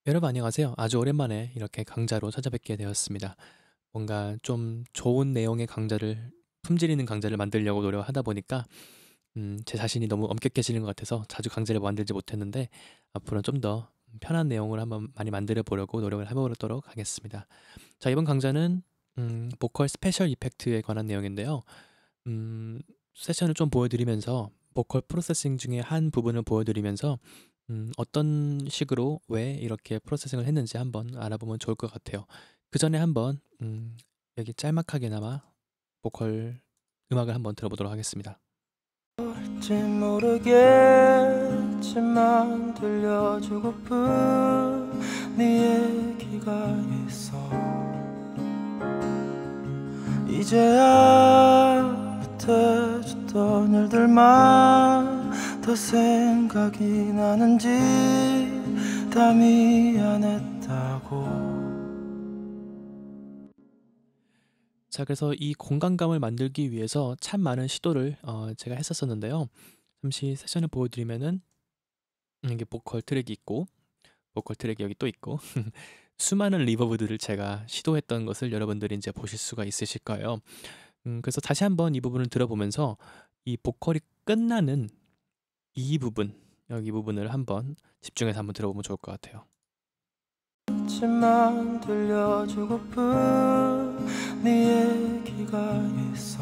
여러분 안녕하세요. 아주 오랜만에 이렇게 강좌로 찾아뵙게 되었습니다. 뭔가 좀 좋은 내용의 강좌를 품질 있는 강좌를 만들려고 노력하다 보니까 제 자신이 너무 엄격해지는 것 같아서 자주 강좌를 만들지 못했는데 앞으로는 좀 더 편한 내용을 한번 많이 만들어 보려고 노력을 해보도록 하겠습니다. 자, 이번 강좌는 보컬 스페셜 이펙트에 관한 내용인데요. 세션을 좀 보여드리면서 보컬 프로세싱 중에 한 부분을 보여드리면서 어떤 식으로 왜 이렇게 프로세싱을 했는지 한번 알아보면 좋을 것 같아요. 그 전에 한번 여기 짤막하게나마 보컬 음악을 한번 들어보도록 하겠습니다. 지 모르겠지만 들려주고픈 네 얘기가 있어. 이제야 못해줬던 일들만 더 생각이 나는지 다 미안했다고. 자, 그래서 이 공간감을 만들기 위해서 참 많은 시도를 제가 했었었는데요. 잠시 세션을 보여드리면은 이게 보컬 트랙이 있고 보컬 트랙이 여기 또 있고 수많은 리버브들을 제가 시도했던 것을 여러분들이 이제 보실 수가 있으실 거예요. 그래서 다시 한번 이 부분을 들어보면서 이 보컬이 끝나는 이 부분, 여기 부분을 한번 집중해서 한번 들어보면 좋을 것 같아요. 지만 들려주고픈 네 얘기가 있어.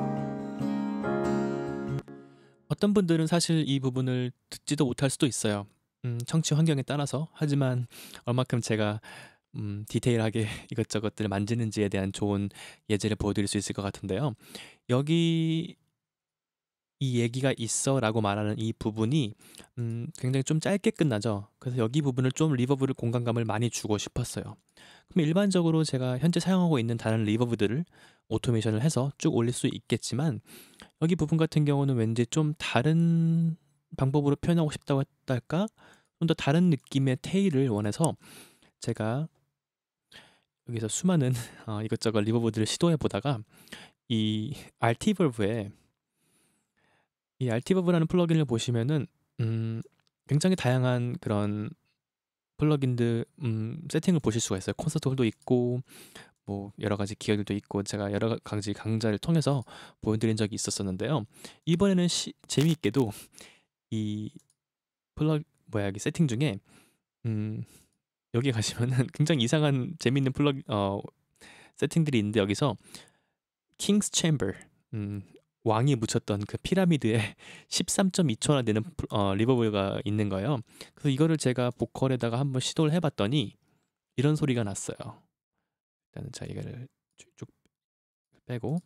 어떤 분들은 사실 이 부분을 듣지도 못할 수도 있어요. 청취 환경에 따라서. 하지만 얼마큼 제가 디테일하게 이것저것들을 만지는지에 대한 좋은 예제를 보여드릴 수 있을 것 같은데요. 여기 이 얘기가 있어라고 말하는 이 부분이 굉장히 좀 짧게 끝나죠. 그래서 여기 부분을 좀 리버브를 공간감을 많이 주고 싶었어요. 그럼 일반적으로 제가 현재 사용하고 있는 다른 리버브들을 오토메이션을 해서 쭉 올릴 수 있겠지만 여기 부분 같은 경우는 왠지 좀 다른 방법으로 표현하고 싶다고 할까? 좀 더 다른 느낌의 테일을 원해서 제가 여기서 수많은 이것저것 리버브들을 시도해 보다가 이 알티버브에 이 알티버브라는 플러긴을 보시면은 음 굉장히 다양한 그런 플러긴들 세팅을 보실 수가 있어요. 콘서트 홀도 있고 뭐 여러 가지 기어들도 있고 제가 여러 가지 강좌를 통해서 보여드린 적이 있었었는데요. 이번에는 재미있게도 이 여기 세팅 중에 음 여기 가시면은 굉장히 이상한 재미있는 세팅들이 있는데 여기서 킹스 챔버 왕이 묻혔던 그 피라미드에 13.2초나 되는 리버브가 있는 거예요. 그래서 이거를 제가 보컬에다가 한번 시도를 해봤더니 이런 소리가 났어요. 일단은 자 이거를 쭉 빼고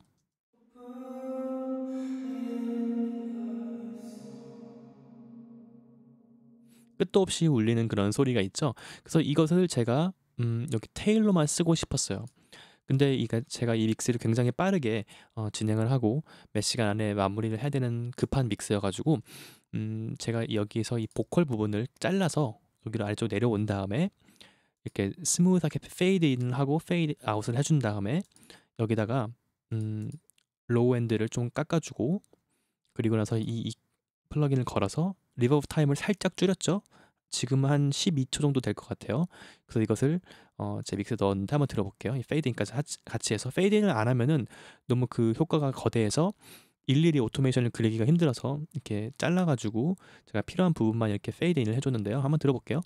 끝도 없이 울리는 그런 소리가 있죠. 그래서 이것을 제가 여기 테일로만 쓰고 싶었어요. 근데 제가 이 믹스를 굉장히 빠르게 진행을 하고 몇 시간 안에 마무리를 해야 되는 급한 믹스여가지고 제가 여기서 이 보컬 부분을 잘라서 여기로 아래쪽 내려온 다음에 이렇게 스무스하게 페이드 인을 하고 페이드 아웃을 해준 다음에 여기다가 음, 로우 엔드를 좀 깎아주고 그리고 나서 이 플러긴을 걸어서 리버브 타임을 살짝 줄였죠. 지금 한 12초 정도 될 것 같아요. 그래서 이것을 제 믹스에 넣었는데 한번 들어볼게요. 이 페이드인까지 같이 해서 페이드인을 안 하면은 너무 그 효과가 거대해서 일일이 오토메이션을 그리기가 힘들어서 이렇게 잘라가지고 제가 필요한 부분만 이렇게 페이드인을 해줬는데요. 한번 들어볼게요.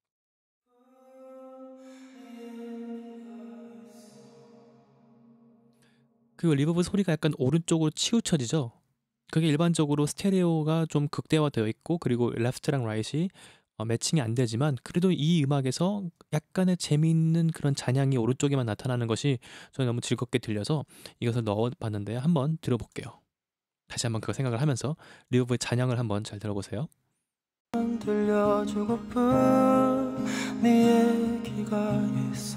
그 리버브 소리가 약간 오른쪽으로 치우쳐지죠. 그게 일반적으로 스테레오가 좀 극대화되어 있고 그리고 레프트랑 라이트이 매칭이 안 되지만 그래도 이 음악에서 약간의 재미있는 그런 잔향이 오른쪽에만 나타나는 것이 저는 너무 즐겁게 들려서 이것을 넣어봤는데 한번 들어볼게요. 다시 한번 그거 생각을 하면서 리버브의 잔향을 한번 잘 들어보세요. 들려주고픈 네 얘기가 있어.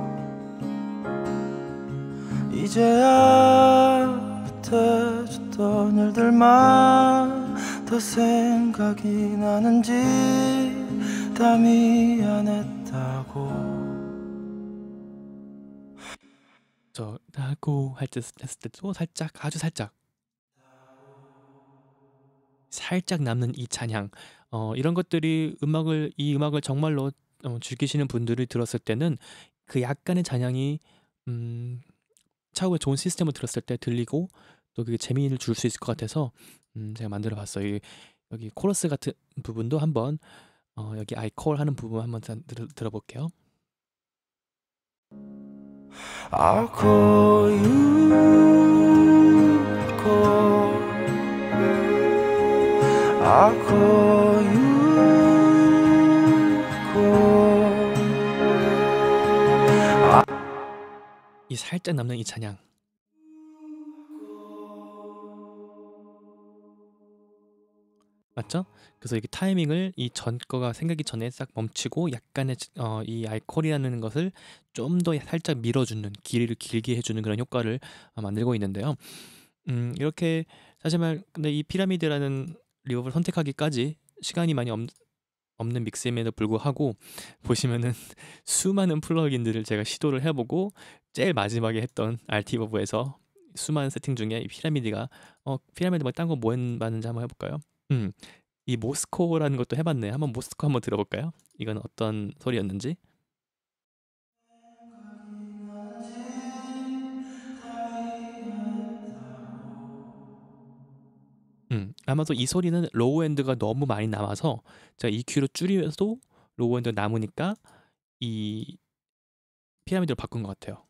이제야 못해줬던 일들만 더 생각이 나는지 다 미안했다고. 저 나고 할 때 했을 때도 살짝 아주 살짝 남는 이 잔향 이런 것들이 이 음악을 정말로 즐기시는 분들이 들었을 때는 그 약간의 잔향이 음 차후에 좋은 시스템을 들었을 때 들리고 또 그게 재미를 줄 수 있을 것 같아서 제가 만들어 봤어요. 여기 코러스 같은 부분도 한번 여기 I call 하는 부분 한번 들어볼게요. I'll call you, call. I'll call you, call. 이 살짝 남는 이 잔향. 맞죠? 그래서 이게 타이밍을 이 전 거가 생각이 전에 싹 멈추고 약간의 이 알코올이라는 것을 좀 더 살짝 밀어주는 길이를 길게 해주는 그런 효과를 만들고 있는데요. 이렇게 사실 근데 이 피라미드라는 리버브를 선택하기까지 시간이 많이 없는 믹스임에도 불구하고 보시면은 수많은 플러그인들을 제가 시도를 해보고 제일 마지막에 했던 RT버브에서 수많은 세팅 중에 이 피라미드가 피라미드 말고 딴 거 뭐 해봤는지 한번 해볼까요? 이 모스코라는 것도 해봤네. 한번 모스코 한번 들어볼까요? 이건 어떤 소리였는지. 아마도 이 소리는 로우 엔드가 너무 많이 남아서 제가 EQ로 줄여도 로우 엔드가 남으니까 이 피라미드로 바꾼 것 같아요.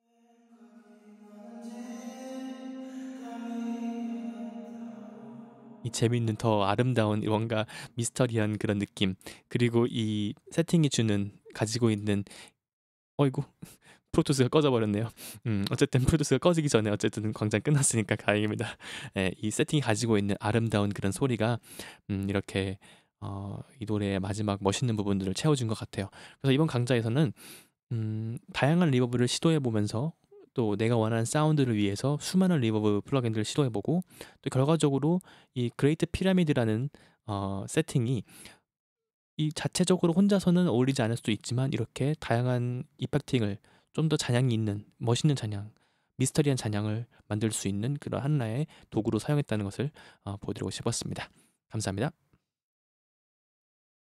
이 재밌는 더 아름다운 뭔가 미스터리한 그런 느낌, 그리고 이 세팅이 주는 가지고 있는 어이구 프로토스가 꺼져버렸네요. 어쨌든 프로토스가 꺼지기 전에 어쨌든 광장 끝났으니까 다행입니다. 예, 이 세팅이 가지고 있는 아름다운 그런 소리가 이렇게 이 노래의 마지막 멋있는 부분들을 채워준 것 같아요. 그래서 이번 강좌에서는 다양한 리버브를 시도해보면서 또 내가 원하는 사운드를 위해서 수많은 리버브 플러그인들을 시도해보고 또 결과적으로 이 그레이트 피라미드라는 세팅이 이 자체적으로 혼자서는 어울리지 않을 수도 있지만 이렇게 다양한 이펙팅을 좀 더 잔향이 있는 멋있는 잔향, 미스터리한 잔향을 만들 수 있는 그런 하나의 도구로 사용했다는 것을 보여드리고 싶었습니다. 감사합니다.